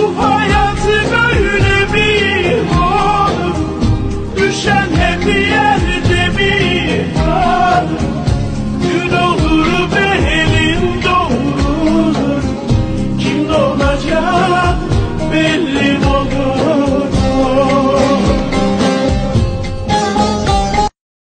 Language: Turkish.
Bu hayat böyle mi olur? Düşen hep yerde mi kalır? Gün olur belin doğrulur. Kim olacak belli olur.